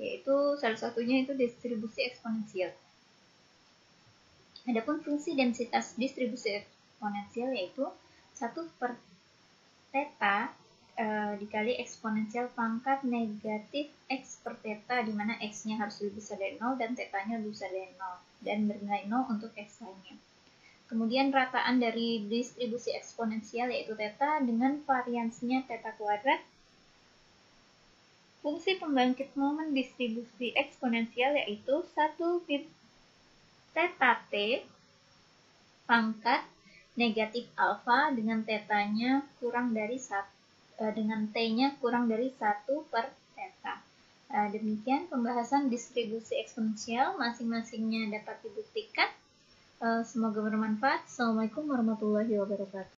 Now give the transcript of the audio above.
yaitu salah satunya itu distribusi eksponensial. Adapun fungsi densitas distribusi eksponensial yaitu 1/θ dikali eksponensial pangkat negatif x per θ, di mana x-nya harus lebih besar dari 0 dan θ-nya lebih besar dari 0 dan bernilai 0 untuk x lainnya. Kemudian rataan dari distribusi eksponensial yaitu θ dengan variansinya θ kuadrat. Fungsi pembangkit momen distribusi eksponensial yaitu 1θt pangkat negatif alfa dengan θ-nya kurang dari 1 dengan t-nya kurang dari 1/θ. Demikian pembahasan distribusi eksponensial, masing-masingnya dapat dibuktikan. Semoga bermanfaat. Assalamualaikum warahmatullahi wabarakatuh.